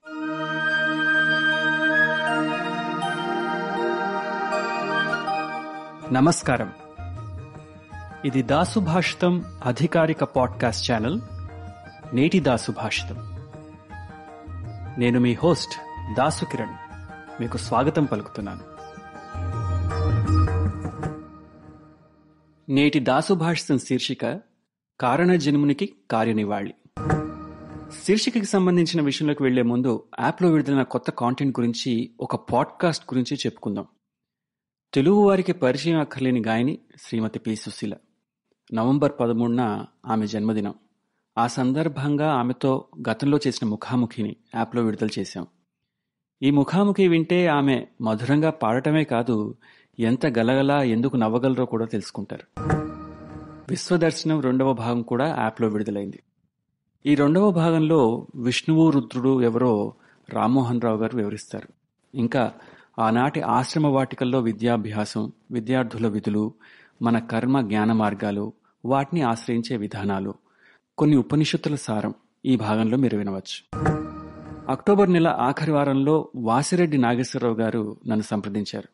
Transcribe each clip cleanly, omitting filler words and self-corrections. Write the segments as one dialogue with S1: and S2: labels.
S1: నమస్కారం. ఇది దాసుభాషితం అధికారిక పాడ్కాస్ట్ ఛానల్ నేటి దాసుభాషితం. నేను మీ హోస్ట్ దాసు కిరణ్ మీకు స్వాగతం పలుకుతున్నాను. నేటి దాసుభాషితం శీర్షిక కారణజన్మునికి కార్యనివాళి. శీర్షికకి సంబంధించిన విషయంలోకి వెళ్లే ముందు యాప్లో విడుదలైన కొత్త కాంటెంట్ గురించి, ఒక పాడ్కాస్ట్ గురించి చెప్పుకుందాం. తెలుగు వారికి పరిచయం అక్కర్లేని గాయని శ్రీమతి పి. సుశీల. నవంబర్ 13న ఆమె జన్మదినం. ఆ సందర్భంగా ఆమెతో గతంలో చేసిన ముఖాముఖిని యాప్లో విడుదల చేశాం. ఈ ముఖాముఖి వింటే ఆమె మధురంగా పాడటమే కాదు, ఎంత గలగలా ఎందుకు నవ్వగలరో కూడా తెలుసుకుంటారు. విశ్వదర్శనం 2వ భాగం కూడా యాప్లో విడుదలైంది. ఈ 2వ భాగంలో విష్ణువు రుద్రుడు ఎవరో రామ్మోహన్ రావు గారు వివరిస్తారు. ఇంకా ఆనాటి ఆశ్రమ వాటికల్లో విద్యాభ్యాసం, విద్యార్థుల విధులు, మన కర్మ జ్ఞాన మార్గాలు, వాటిని ఆశ్రయించే విధానాలు, కొన్ని ఉపనిషత్తుల సారం ఈ భాగంలో మీరు వినవచ్చు. అక్టోబర్ నెల ఆఖరి వారంలో వాసిరెడ్డి నాగేశ్వరరావు గారు నన్ను సంప్రదించారు.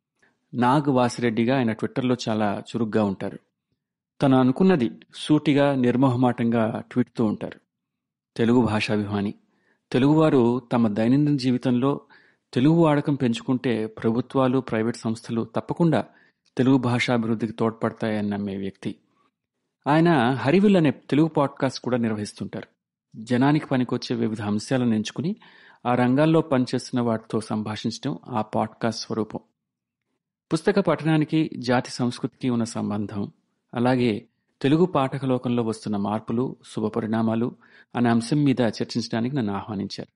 S1: నాగ్ వాసిరెడ్డిగా ఆయన ట్విట్టర్లో చాలా చురుగ్గా ఉంటారు. తను అనుకున్నది సూటిగా నిర్మోహమాటంగా ట్వీట్తూ ఉంటారు. తెలుగు భాషాభిమాని. తెలుగువారు తమ దైనందిన జీవితంలో తెలుగు వాడకం పెంచుకుంటే ప్రభుత్వాలు, ప్రైవేట్ సంస్థలు తప్పకుండా తెలుగు భాషాభివృద్ధికి తోడ్పడతాయని నమ్మే వ్యక్తి. ఆయన హరివిల్ అనే తెలుగు పాడ్కాస్ట్ కూడా నిర్వహిస్తుంటారు. జనానికి పనికొచ్చే వివిధ అంశాలను ఎంచుకుని ఆ రంగాల్లో పనిచేస్తున్న వాటితో సంభాషించడం ఆ పాడ్కాస్ట్ స్వరూపం. పుస్తక పఠనానికి జాతి సంస్కృతికి ఉన్న సంబంధం, అలాగే తెలుగు పాఠక లోకంలో వస్తున్న మార్పులు, శుభపరిణామాలు అనే అంశం మీద చర్చించడానికి నన్ను ఆహ్వానించారు.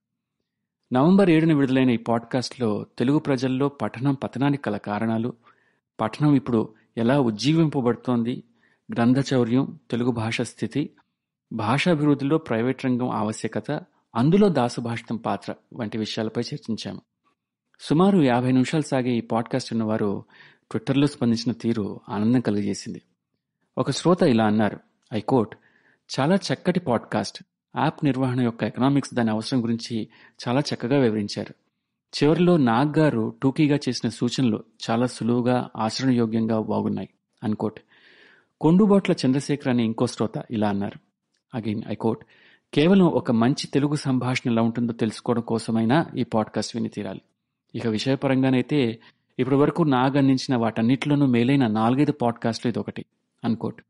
S1: నవంబర్ 7న విడుదలైన ఈ పాడ్కాస్ట్లో తెలుగు ప్రజల్లో పఠనం పతనానికి గల కారణాలు, పఠనం ఇప్పుడు ఎలా ఉజ్జీవింపబడుతోంది, గ్రంథచౌర్యం, తెలుగు భాష స్థితి, భాషాభివృద్ధిలో ప్రైవేట్ రంగం ఆవశ్యకత, అందులో దాసుభాషితం పాత్ర వంటి విషయాలపై చర్చించాము. సుమారు 50 నిమిషాలు సాగే ఈ పాడ్కాస్ట్ ఉన్నవారు ట్విట్టర్లో స్పందించిన తీరు ఆనందం కలిగజేసింది. ఒక శ్రోత ఇలా అన్నారు, ఐ కోట్, చాలా చక్కటి పాడ్కాస్ట్. యాప్ నిర్వహణ యొక్క ఎకనామిక్స్, దాని అవసరం గురించి చాలా చక్కగా వివరించారు. చివరిలో నాగ్ గారు టూకీగా చేసిన సూచనలు చాలా సులువుగా, ఆచరణయోగ్యంగా బాగున్నాయి అన్కోట్. కొండుబోట్ల చంద్రశేఖర్ అనే ఇంకో శ్రోత ఇలా అన్నారు, అగైన్ ఐ కోట్, కేవలం ఒక మంచి తెలుగు సంభాషణ ఎలా ఉంటుందో తెలుసుకోవడం కోసమైనా ఈ పాడ్కాస్ట్ విని తీరాలి. ఇక విషయపరంగానైతే ఇప్పటి వరకు నాగ్ అందించిన వాటన్నిటిలోనూ మేలైన 4-5 పాడ్కాస్ట్లు ఇదొకటి అన్కోట్.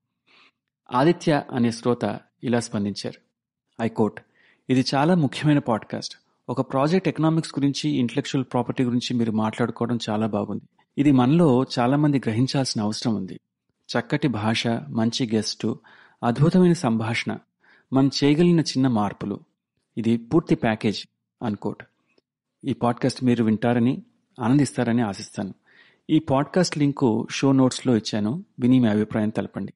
S1: ఆదిత్య అనే శ్రోత ఇలా స్పందించారు, ఐ కోట్, ఇది చాలా ముఖ్యమైన పాడ్కాస్ట్. ఒక ప్రాజెక్ట్ ఎకనామిక్స్ గురించి, ఇంటలెక్చువల్ ప్రాపర్టీ గురించి మీరు మాట్లాడుకోవడం చాలా బాగుంది. ఇది మనలో చాలా మంది గ్రహించాల్సిన అవసరం ఉంది. చక్కటి భాష, మంచి గెస్టు, అద్భుతమైన సంభాషణ, మనం చేయగలిగిన చిన్న మార్పులు, ఇది పూర్తి ప్యాకేజ్ అన్కోట్. ఈ పాడ్కాస్ట్ మీరు వింటారని, ఆనందిస్తారని ఆశిస్తాను. ఈ పాడ్కాస్ట్ లింకు షో నోట్స్లో ఇచ్చాను, విని మీ అభిప్రాయం తెలపండి.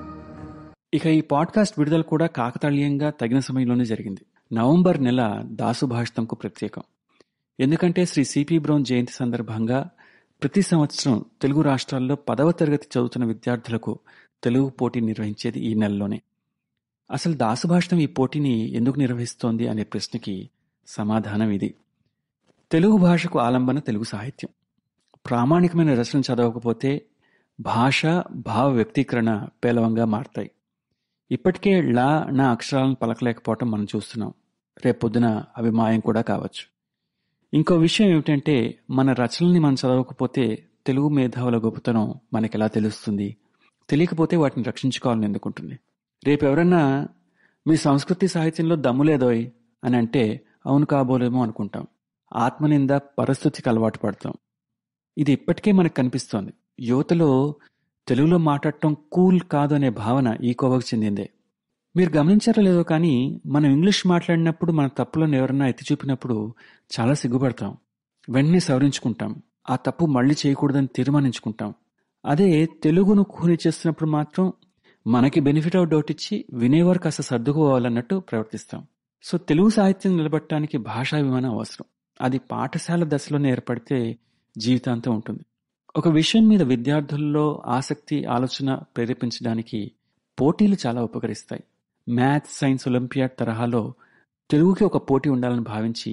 S1: ఇక ఈ పాడ్కాస్ట్ విడుదల కూడా కాకతాళీయంగా తగిన సమయంలోనే జరిగింది. నవంబర్ నెల దాసుభాషితంకు ప్రత్యేకం. ఎందుకంటే శ్రీ సిపి బ్రౌన్ జయంతి సందర్భంగా ప్రతి సంవత్సరం తెలుగు రాష్ట్రాల్లో 10వ తరగతి చదువుతున్న విద్యార్థులకు తెలుగు పోటీ నిర్వహించేది ఈ నెలలోనే. అసలు దాసుభాషితం ఈ పోటీని ఎందుకు నిర్వహిస్తోంది అనే ప్రశ్నకి సమాధానం ఇది. తెలుగు భాషకు ఆలంబన తెలుగు సాహిత్యం. ప్రామాణికమైన రచన చదవకపోతే భాష, భావ వ్యక్తీకరణ పేలవంగా మారతాయి. ఇప్పటికే లా నా అక్షరాలను పలకలేకపోవటం మనం చూస్తున్నాం. రేపొద్దున అవి మాయం కూడా కావచ్చు. ఇంకో విషయం ఏమిటంటే, మన రచనల్ని మనం చదవకపోతే తెలుగు మేధావుల గొప్పతనం మనకెలా తెలుస్తుంది? తెలియకపోతే వాటిని రక్షించుకోవాలని ఎందుకుంటుంది? రేపెవరన్నా మీ సంస్కృతి సాహిత్యంలో దమ్ము లేదోయ్ అని అంటే అవును కాబోలేమో అనుకుంటాం. ఆత్మనింద, పరిస్థితికి అలవాటు పడతాం. ఇది ఇప్పటికే మనకు కనిపిస్తోంది. యువతలో తెలుగులో మాట్లాడటం కూల్ కాదు అనే భావన ఈ కోవకు చెందిందే. మీరు గమనించారో లేదో కానీ, మనం ఇంగ్లీష్ మాట్లాడినప్పుడు మన తప్పులను ఎవరన్నా ఎత్తి చూపినప్పుడు చాలా సిగ్గుపడతాం. వెంటనే సవరించుకుంటాం. ఆ తప్పు మళ్ళీ చేయకూడదని తీర్మానించుకుంటాం. అదే తెలుగును కూని చేస్తున్నప్పుడు మాత్రం మనకి బెనిఫిట్ ఆఫ్ డౌట్ ఇచ్చి వినేవారు కాస్త సర్దుకోవాలన్నట్టు ప్రవర్తిస్తాం. సో తెలుగు సాహిత్యం నిలబెట్టడానికి భాషాభిమానం అవసరం. అది పాఠశాల దశలోనే ఏర్పడితే జీవితాంతం ఉంటుంది. ఒక విషయం మీద విద్యార్థుల్లో ఆసక్తి, ఆలోచన ప్రేరేపించడానికి పోటీలు చాలా ఉపకరిస్తాయి. మ్యాథ్స్, సైన్స్ ఒలింపియాడ్ తరహాలో తెలుగుకి ఒక పోటీ ఉండాలని భావించి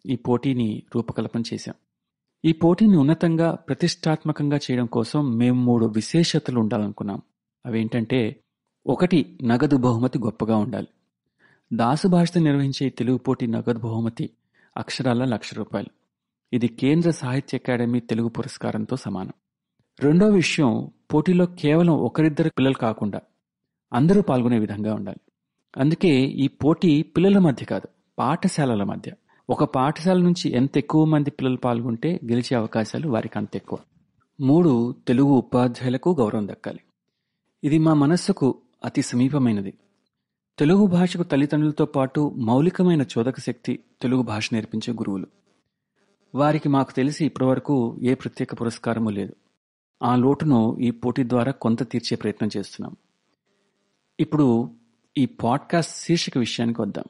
S1: ఈ పోటీని రూపకల్పన చేశాం. ఈ పోటీని ఉన్నతంగా ప్రతిష్టాత్మకంగా చేయడం కోసం మేము 3 విశేషతలు ఉండాలనుకున్నాం. అవేంటంటే, 1, నగదు బహుమతి గొప్పగా ఉండాలి. దాసు భాషతో నిర్వహించే ఈ తెలుగు పోటీ నగదు బహుమతి అక్షరాల ₹1,00,000. ఇది కేంద్ర సాహిత్య అకాడమీ తెలుగు పురస్కారంతో సమానం. రెండో విషయం, పోటీలో కేవలం ఒకరిద్దరు పిల్లలు కాకుండా అందరూ పాల్గొనే విధంగా ఉండాలి. అందుకే ఈ పోటీ పిల్లల మధ్య కాదు, పాఠశాలల మధ్య. ఒక పాఠశాల నుంచి ఎంత ఎక్కువ మంది పిల్లలు పాల్గొంటే గెలిచే అవకాశాలు వారికి అంత ఎక్కువ. 3, తెలుగు ఉపాధ్యాయులకు గౌరవం దక్కాలి. ఇది మా మనస్సుకు అతి సమీపమైనది. తెలుగు భాషకు తల్లిదండ్రులతో పాటు మౌలికమైన చోదక శక్తి తెలుగు భాష నేర్పించే గురువులు. వారికి మాకు తెలిసి ఇప్పటివరకు ఏ ప్రత్యేక పురస్కారమూ లేదు. ఆ లోటును ఈ పోటీ ద్వారా కొంత తీర్చే ప్రయత్నం చేస్తున్నాం. ఇప్పుడు ఈ పాడ్కాస్ట్ శీర్షిక విషయానికి వద్దాం.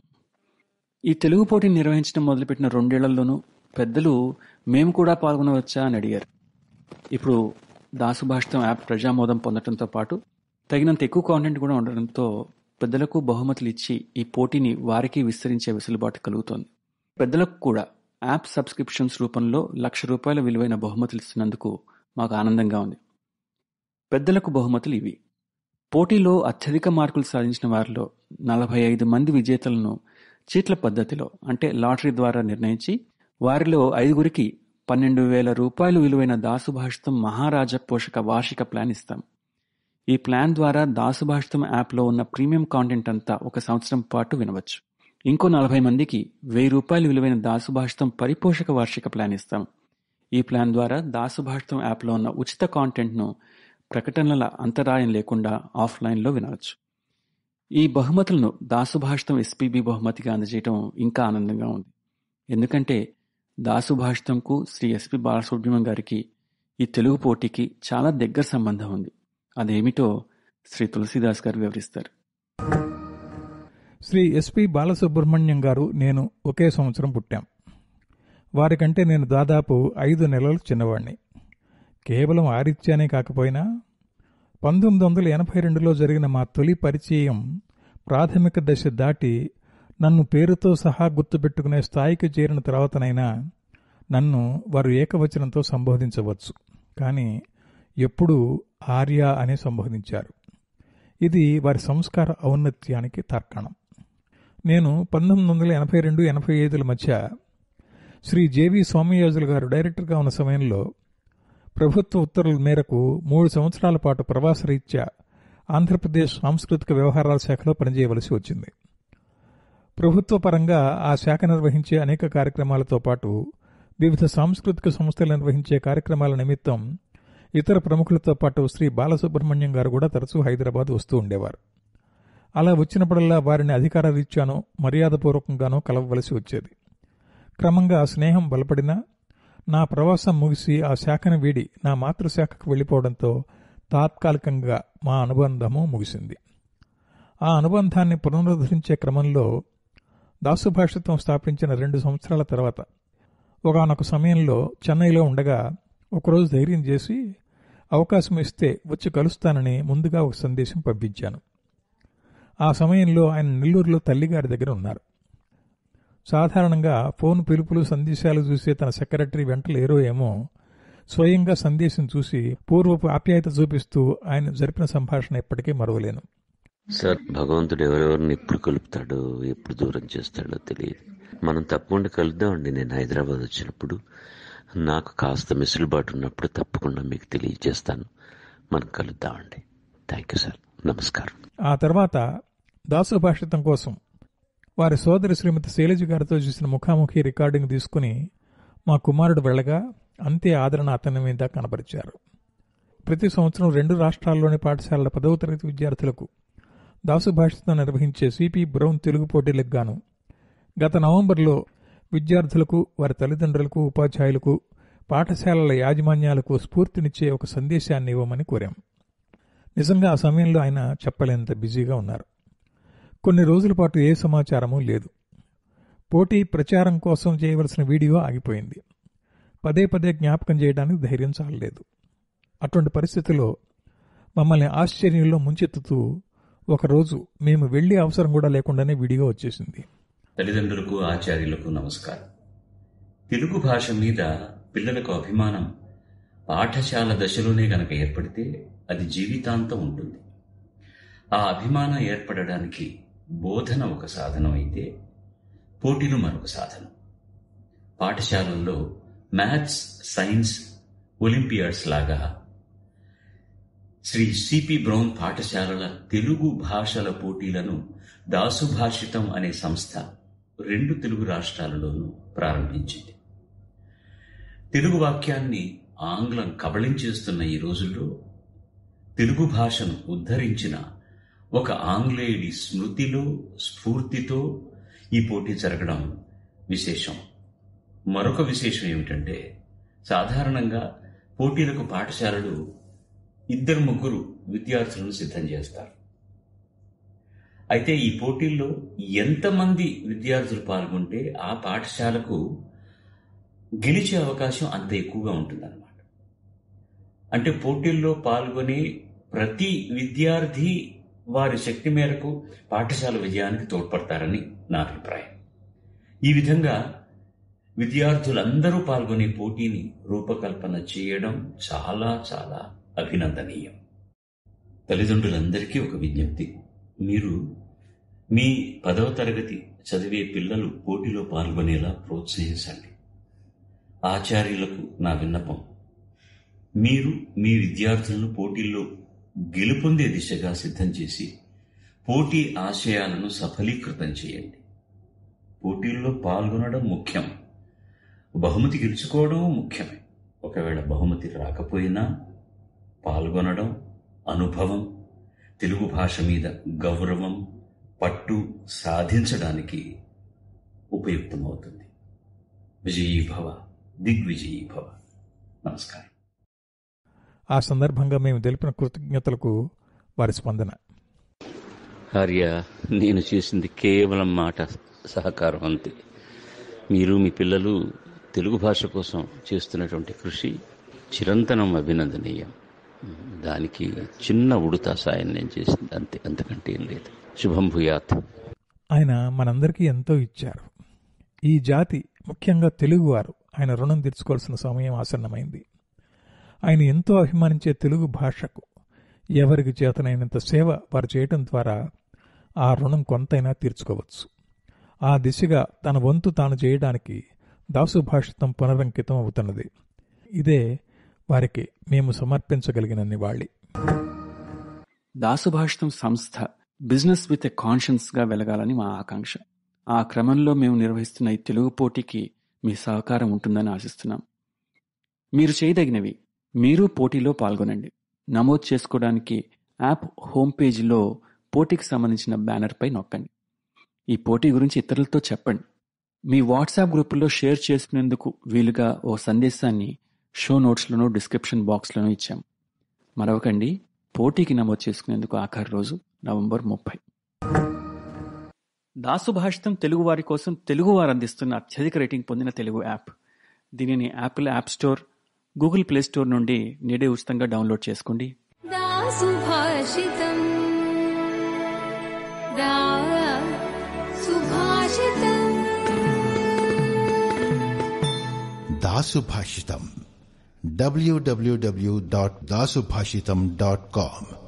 S1: ఈ తెలుగు పోటీని నిర్వహించడం మొదలుపెట్టిన 2 ఏళ్లలోనూ పెద్దలు మేము కూడా పాల్గొనవచ్చా అని అడిగారు. ఇప్పుడు దాసు భాషితం యాప్ ప్రజామోదం పొందడంతో పాటు తగినంత ఎక్కువ కాంటెంట్ కూడా ఉండడంతో పెద్దలకు బహుమతులు ఇచ్చి ఈ పోటీని వారికి విస్తరించే వెసులుబాటు కలుగుతోంది. పెద్దలకు కూడా యాప్ సబ్స్క్రిప్షన్స్ రూపంలో ₹1,00,000 విలువైన బహుమతులు ఇస్తున్నందుకు మాకు ఆనందంగా ఉంది. పెద్దలకు బహుమతులు ఇవి. పోటీలో అత్యధిక మార్కులు సాధించిన వారిలో 45 మంది విజేతలను చీట్ల పద్ధతిలో, అంటే లాటరీ ద్వారా నిర్ణయించి వారిలో 5గురికి ₹12,000 విలువైన దాసు భాషితం మహారాజా పోషక వార్షిక ప్లాన్ ఇస్తాం. ఈ ప్లాన్ ద్వారా దాసు భాషితం యాప్లో ఉన్న ప్రీమియం కాంటెంట్ అంతా 1 సంవత్సరం పాటు వినవచ్చు. ఇంకో 40 మందికి ₹1,000 విలువైన దాసు భాషితం పరిపోషక వార్షిక ప్లాన్ ఇస్తాం. ఈ ప్లాన్ ద్వారా దాసు భాషితం యాప్లో ఉన్న ఉచిత కాంటెంట్ను ప్రకటనల అంతరాయం లేకుండా ఆఫ్లైన్లో వినవచ్చు. ఈ బహుమతులను దాసు భాషితం ఎస్పీబీ బహుమతిగా అందజేయడం ఇంకా ఆనందంగా ఉంది. ఎందుకంటే దాసు భాషితంకు శ్రీ ఎస్పి బాలసుబ్రహ్మణ్యం గారికి ఈ తెలుగు పోటీకి చాలా దగ్గర సంబంధం ఉంది. అదేమిటో శ్రీ తులసీదాస్ గారు వివరిస్తారు.
S2: శ్రీ ఎస్పి బాలసుబ్రహ్మణ్యం గారు, నేను ఒకే సంవత్సరం పుట్టాం. వారికంటే నేను దాదాపు 5 నెలలు చిన్నవాణ్ణి. కేవలం ఆరిత్యానే కాకపోయినా 1982లో జరిగిన మా తొలి పరిచయం ప్రాథమిక దశ దాటి నన్ను పేరుతో సహా గుర్తుపెట్టుకునే స్థాయికి చేరిన తర్వాతనైనా నన్ను వారు ఏకవచనంతో సంబోధించవచ్చు, కానీ ఎప్పుడూ ఆర్య అని సంబోధించారు. ఇది వారి సంస్కార ఔన్నత్యానికి తార్కాణం. నేను 1982-85 మధ్య శ్రీ జేవి సోమయాజులు గారు డైరెక్టర్గా ఉన్న సమయంలో ప్రభుత్వ ఉత్తర్వుల మేరకు 3 సంవత్సరాల పాటు ప్రవాసరీత్యా ఆంధ్రప్రదేశ్ సాంస్కృతిక వ్యవహారాల శాఖలో పనిచేయవలసి వచ్చింది. ప్రభుత్వ పరంగా ఆ శాఖ నిర్వహించే అనేక కార్యక్రమాలతో పాటు వివిధ సాంస్కృతిక సంస్థలు నిర్వహించే కార్యక్రమాల నిమిత్తం ఇతర ప్రముఖులతో పాటు శ్రీ బాలసుబ్రహ్మణ్యం గారు కూడా తరచూ హైదరాబాద్ వస్తూ ఉండేవారు. అలా వచ్చినప్పుడల్లా వారిని అధికార రీత్యానో మర్యాదపూర్వకంగానో కలవవలసి వచ్చేది. క్రమంగా స్నేహం బలపడినా నా ప్రవాసం ముగిసి ఆ శాఖను వీడి నా మాతృశాఖకు వెళ్లిపోవడంతో తాత్కాలికంగా మా అనుబంధము ముగిసింది. ఆ అనుబంధాన్ని పునరుద్ధరించే క్రమంలో దాసుభాషితం స్థాపించిన 2 సంవత్సరాల తర్వాత ఒకానొక సమయంలో చెన్నైలో ఉండగా ఒకరోజు ధైర్యం చేసి అవకాశం ఇస్తే వచ్చి కలుస్తానని ముందుగా ఒక సందేశం పంపించాను. ఆ సమయంలో ఆయన నెల్లూరులో తల్లిగారి దగ్గర ఉన్నారు. సాధారణంగా ఫోన్ పిలుపులు సందేశాలు చూసే తన సెక్రటరీ వెంటలేరో ఏమో స్వయంగా సందేశం చూసి పూర్వపు ఆప్యాయత చూపిస్తూ ఆయన జరిపిన సంభాషణ ఎప్పటికీ మరవలేను.
S3: సార్, భగవంతుడు ఎవరెవరిని ఎప్పుడు కలుపుతాడో ఎప్పుడు దూరం చేస్తాడో తెలియదు. మనం తప్పకుండా కలుద్దామండి. నేను హైదరాబాద్ వచ్చినప్పుడు నాకు కాస్త మిసులుబాటు ఉన్నప్పుడు తప్పకుండా మీకు తెలియజేస్తాను. మనం కలుద్దామండి. Thank you sir. నమస్కారం.
S2: ఆ తర్వాత దాసుభాషితం కోసం వారి సోదరి శ్రీమతి శైలజ గారితో చూసిన ముఖాముఖి రికార్డింగ్ తీసుకుని మా కుమారుడు వెళ్లగా అంతే ఆదరణ అతని మీద కనబరిచారు. ప్రతి సంవత్సరం 2 రాష్ట్రాల్లోని పాఠశాలల 10వ తరగతి విద్యార్థులకు దాసుభాషితం నిర్వహించే సిపి బ్రౌన్ తెలుగు పోటీలకు గాను గత నవంబర్లో విద్యార్థులకు, వారి తల్లిదండ్రులకు, ఉపాధ్యాయులకు, పాఠశాలల యాజమాన్యాలకు స్ఫూర్తినిచ్చే ఒక సందేశాన్ని ఇవ్వమని కోరాం. నిజంగా ఆ సమయంలో ఆయన చెప్పలేనంత బిజీగా ఉన్నారు. కొన్ని రోజుల పాటు ఏ సమాచారమూ లేదు. పోటీ ప్రచారం కోసం చేయవలసిన వీడియో ఆగిపోయింది. పదే పదే జ్ఞాపకం చేయడానికి ధైర్యం చాలలేదు. అటువంటి పరిస్థితిలో మమ్మల్ని ఆశ్చర్యంలో ముంచెత్తుతూ ఒకరోజు మేము వెళ్లే అవసరం కూడా లేకుండానే వీడియో వచ్చేసింది.
S4: తల్లిదండ్రులకు, ఆచార్యులకు నమస్కారం. తెలుగు భాష మీద పిల్లలకు అభిమానం పాఠశాల దశలోనే గనక ఏర్పడితే అది జీవితాంతం ఉంటుంది. ఆ అభిమానం ఏర్పడడానికి బోధన ఒక సాధనం అయితే పోటీలు మరొక సాధనం. పాఠశాలల్లో మ్యాథ్స్, సైన్స్ ఒలింపియాడ్స్ లాగా శ్రీ సిపి బ్రౌన్ పాఠశాలల తెలుగు భాషల పోటీలను దాసుభాషితం అనే సంస్థ 2 తెలుగు రాష్ట్రాలలోనూ ప్రారంభించింది. తెలుగు వాక్యాన్ని ఆంగ్లం కబళించేస్తున్న ఈ రోజుల్లో తెలుగు భాషను ఉద్ధరించిన ఒక ఆంగ్లేయుడి స్మృతిలో, స్ఫూర్తితో ఈ పోటీ జరగడం విశేషం. మరొక విశేషం ఏమిటంటే, సాధారణంగా పోటీలకు పాఠశాలలు 2-3 విద్యార్థులను సిద్ధం చేస్తారు. అయితే ఈ పోటీల్లో ఎంతమంది విద్యార్థులు పాల్గొంటే ఆ పాఠశాలకు గెలిచే అవకాశం అంత ఎక్కువగా ఉంటుందన్నమాట. అంటే పోటీల్లో పాల్గొనే ప్రతి విద్యార్థి వారి శక్తి మేరకు పాఠశాల విజయానికి తోడ్పడతారని నా అభిప్రాయం. ఈ విధంగా విద్యార్థులందరూ పాల్గొనే పోటీని రూపకల్పన చేయడం చాలా చాలా అభినందనీయం. తల్లిదండ్రులందరికీ ఒక విజ్ఞప్తి: మీరు మీ 10వ తరగతి చదివే పిల్లలు పోటీలో పాల్గొనేలా ప్రోత్సహించండి. ఆచార్యులకు నా విన్నపం: మీరు మీ విద్యార్థులను పోటీల్లో గెలుపొందే దిశగా సిద్ధం చేసి పోటీ ఆశయాలను సఫలీకృతం చేయండి. పోటీల్లో పాల్గొనడం ముఖ్యం, బహుమతి గెలుచుకోవడం ముఖ్యమే. ఒకవేళ బహుమతి రాకపోయినా పాల్గొనడం అనుభవం, తెలుగు భాష మీద గౌరవం, పట్టు సాధించడానికి ఉపయుక్తమవుతుంది. విజయీభవ, దిగ్విజయీభవ. నమస్కారం.
S2: ఆ సందర్భంగా మేము తెలిపిన కృతజ్ఞతలకు వారి స్పందన:
S3: ఆర్య, నేను చేసింది కేవలం మాట సహకారం అంతే. మీరు మీ పిల్లలు తెలుగు భాష కోసం చేస్తున్నటువంటి కృషి చిరంతనం అభినందనీయం. దానికి చిన్న ఉడుతా సాయం నేను చేసింది అంతే, అంతకంటే ఏం లేదు. శుభం భూయాత్.
S2: ఆయన మనందరికీ ఎంతో ఇచ్చారు. ఈ జాతి, ముఖ్యంగా తెలుగువారు ఆయన రుణం తీర్చుకోవాల్సిన సమయం ఆసన్నమైంది. ఆయన ఎంతో అభిమానించే తెలుగు భాషకు ఎవరికి చేతనైనంత సేవ వారు చేయటం ద్వారా ఆ రుణం కొంతైనా తీర్చుకోవచ్చు. ఆ దిశగా తన వంతు తాను చేయడానికి దాసుభాషితం పునరంకితం అవుతున్నది. ఇదే వారికి మేము సమర్పించగలిగిన నివాళి.
S1: దాసుభాషితం సంస్థ బిజినెస్ విత్ ఎ కాన్షియన్స్ గా వెలగాలని మా ఆకాంక్ష. ఆ క్రమంలో మేము నిర్వహిస్తున్న ఈ తెలుగు పోటీకి మీ సహకారం ఉంటుందని ఆశిస్తున్నాం. మీరు చేయదగినవి: మీరు పోటీలో పాల్గొనండి. నమోదు చేసుకోవడానికి యాప్ హోమ్ పేజీలో పోటీకి సంబంధించిన బ్యానర్పై నొక్కండి. ఈ పోటీ గురించి ఇతరులతో చెప్పండి. మీ వాట్సాప్ గ్రూపుల్లో షేర్ చేసుకునేందుకు వీలుగా ఓ సందేశాన్ని షో నోట్స్లోనూ డిస్క్రిప్షన్ బాక్స్లోనూ ఇచ్చాం. మరొకండి, పోటీకి నమోదు చేసుకునేందుకు ఆఖరి రోజు నవంబర్ 30. దాసుభాషితం తెలుగువారి కోసం తెలుగువారు అందిస్తున్న అత్యధిక రేటింగ్ పొందిన తెలుగు యాప్. దీనిని Apple app store, Google play store నుండి నేడే ఉచితంగా డౌన్లోడ్ చేసుకోండి.
S5: దాసుభాషితం www.dasubhashitam.com